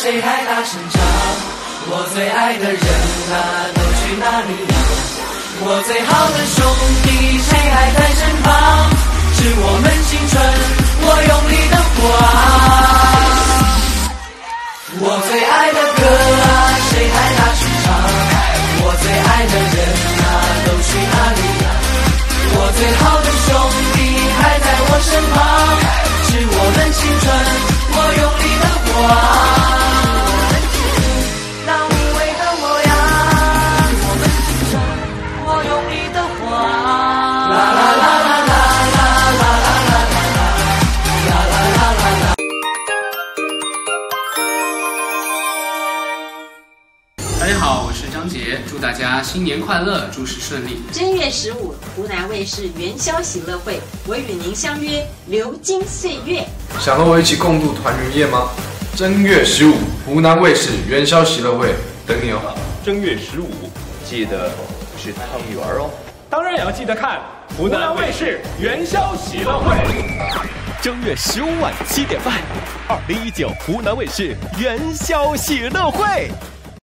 谁还大声唱？我最爱的人啊，都去哪里了？我最好的兄弟，谁还在身旁？是我们青春，我用力的火啊！我最爱的歌啊，谁还大声唱？我最爱的人啊，都去哪里了？我最好的兄弟还在我身旁，是我们青春，我用力的火啊！那无畏的我呀，我们青春，我用力的火啊！啦啦啦啦啦啦啦啦啦啦啦啦啦啦！ 大家好，我是张杰，祝大家新年快乐，诸事顺利。 正月15，湖南卫视元宵喜乐会，我与您相约流金岁月。 想和我一起共度团圆夜吗？正月15，湖南卫视元宵喜乐会等你哦。 正月15，记得吃汤圆哦。 当然也要记得看湖南卫视元宵喜乐会。 正月15晚7点半，2019湖南卫视元宵喜乐会。